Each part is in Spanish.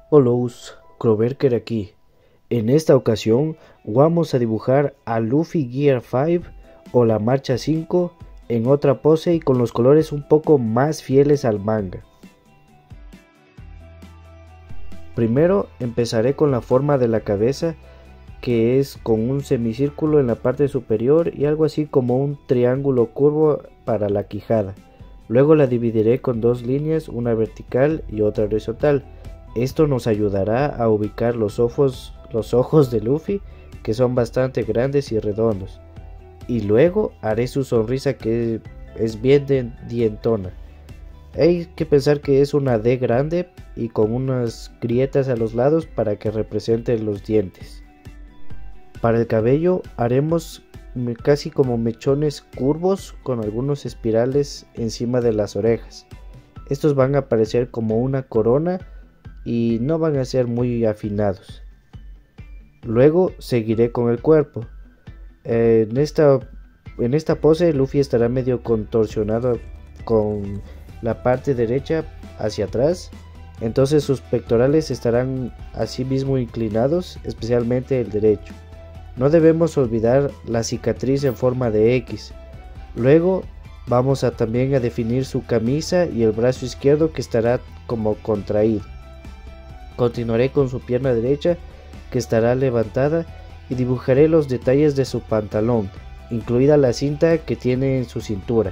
Hola, Croberker aquí. En esta ocasión vamos a dibujar a Luffy Gear 5 o la marcha 5 en otra pose y con los colores un poco más fieles al manga. Primero empezaré con la forma de la cabeza, que es con un semicírculo en la parte superior y algo así como un triángulo curvo para la quijada. Luego la dividiré con dos líneas, una vertical y otra horizontal. Esto nos ayudará a ubicar los ojos de Luffy, que son bastante grandes y redondos. Y luego haré su sonrisa, que es bien dientona. Hay que pensar que es una D grande y con unas grietas a los lados para que representen los dientes. Para el cabello haremos casi como mechones curvos con algunos espirales encima de las orejas. Estos van a parecer como una corona y no van a ser muy afinados. Luego seguiré con el cuerpo. En esta pose Luffy estará medio contorsionado con la parte derecha hacia atrás, entonces sus pectorales estarán así mismo inclinados, especialmente el derecho. No debemos olvidar la cicatriz en forma de X. Luego vamos también a definir su camisa y el brazo izquierdo, que estará como contraído. Continuaré con su pierna derecha, que estará levantada, y dibujaré los detalles de su pantalón, incluida la cinta que tiene en su cintura.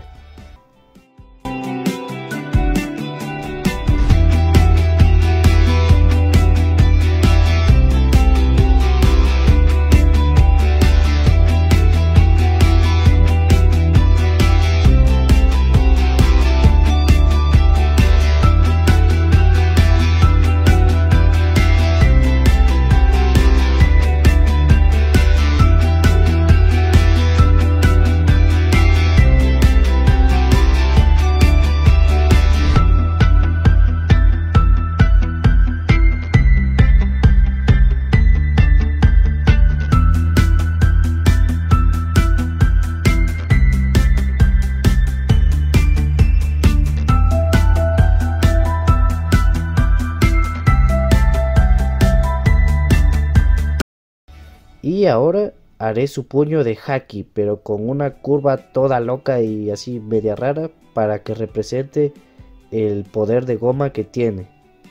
Y ahora haré su puño de Haki, pero con una curva toda loca y así media rara, para que represente el poder de goma que tiene.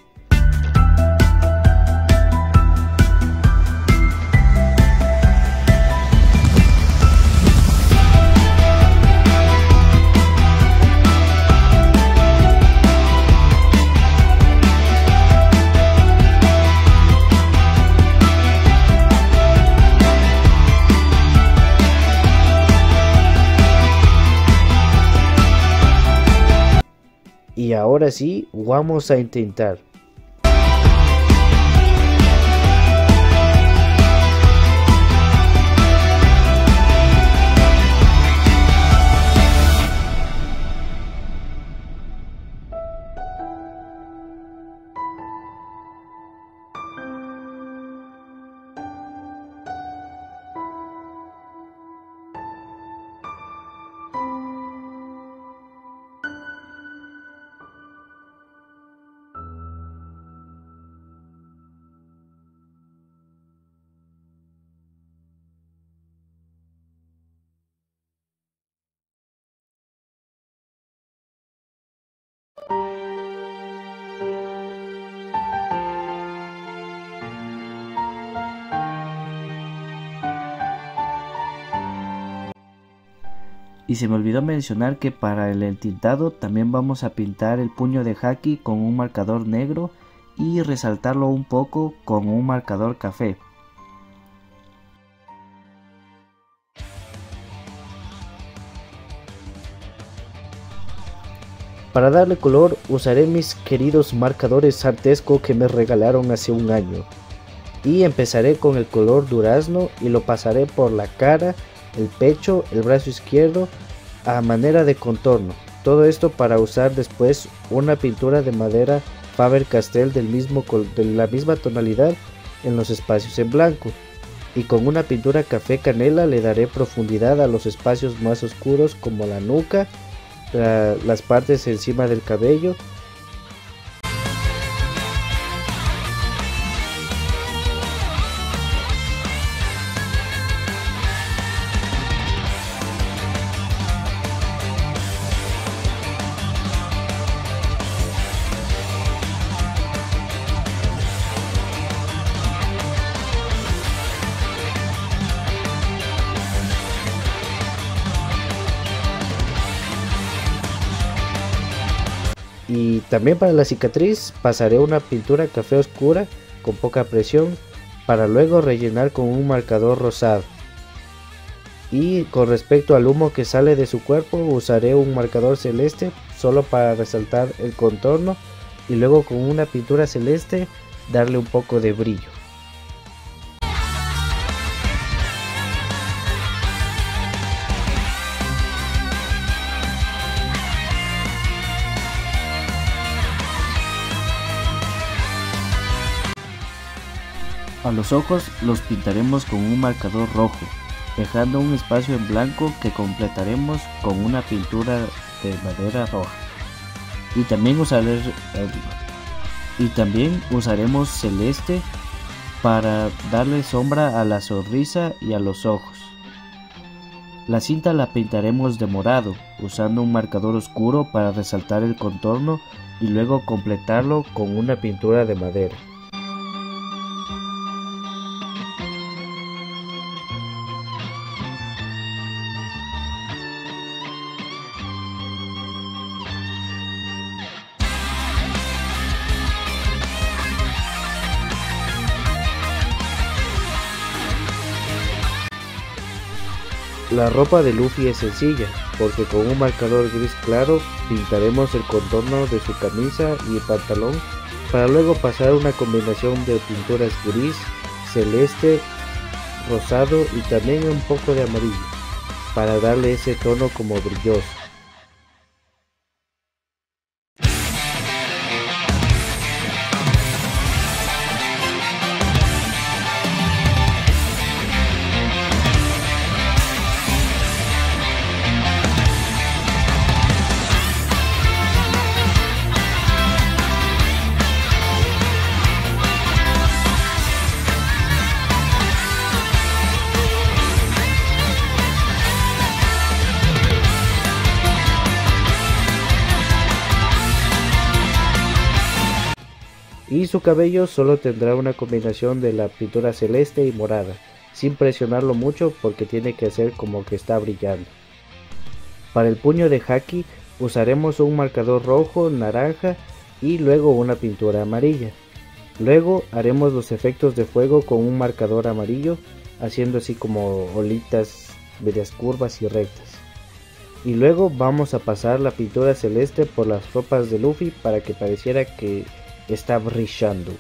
Y ahora sí, vamos a intentar. Y se me olvidó mencionar que para el entintado también vamos a pintar el puño de Haki con un marcador negro y resaltarlo un poco con un marcador café. Para darle color usaré mis queridos marcadores Santesco que me regalaron hace un año. Y empezaré con el color durazno y lo pasaré por la cara, el pecho, el brazo izquierdo a manera de contorno. Todo esto para usar después una pintura de madera Faber-Castell de la misma tonalidad en los espacios en blanco. Y con una pintura café canela le daré profundidad a los espacios más oscuros, como la nuca, las partes encima del cabello Y también para la cicatriz pasaré una pintura café oscura con poca presión para luego rellenar con un marcador rosado. Y con respecto al humo que sale de su cuerpo, usaré un marcador celeste solo para resaltar el contorno y luego con una pintura celeste darle un poco de brillo. A los ojos los pintaremos con un marcador rojo, dejando un espacio en blanco que completaremos con una pintura de madera roja. Y también usaremos celeste para darle sombra a la sonrisa y a los ojos. La cinta la pintaremos de morado, usando un marcador oscuro para resaltar el contorno y luego completarlo con una pintura de madera. La ropa de Luffy es sencilla, porque con un marcador gris claro pintaremos el contorno de su camisa y el pantalón, para luego pasar una combinación de pinturas gris, celeste, rosado y también un poco de amarillo, para darle ese tono como brilloso. Y su cabello solo tendrá una combinación de la pintura celeste y morada, sin presionarlo mucho porque tiene que hacer como que está brillando. Para el puño de Haki usaremos un marcador rojo, naranja y luego una pintura amarilla. Luego haremos los efectos de fuego con un marcador amarillo, haciendo así como olitas medias curvas y rectas. Y luego vamos a pasar la pintura celeste por las ropas de Luffy para que pareciera que está brillando.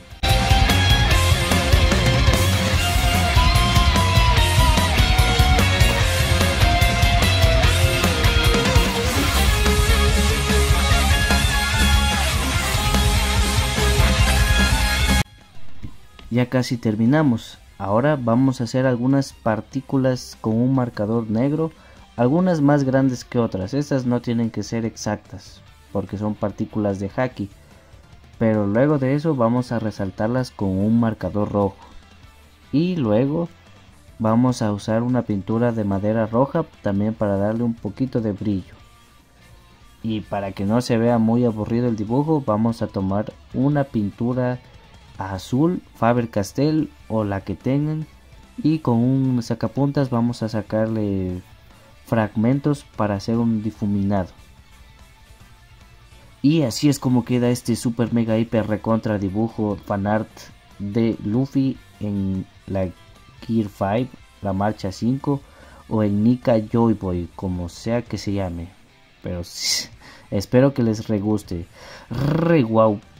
Ya casi terminamos. Ahora vamos a hacer algunas partículas con un marcador negro, algunas más grandes que otras. Estas no tienen que ser exactas porque son partículas de Haki, pero luego de eso vamos a resaltarlas con un marcador rojo y luego vamos a usar una pintura de madera roja también para darle un poquito de brillo. Y para que no se vea muy aburrido el dibujo, vamos a tomar una pintura azul Faber-Castell o la que tengan, y con un sacapuntas vamos a sacarle fragmentos para hacer un difuminado. Y así es como queda este super mega hiper recontra dibujo fanart de Luffy en la Gear 5, la marcha 5 o en Nika Joy Boy, como sea que se llame. Pero espero que les reguste. Re guau.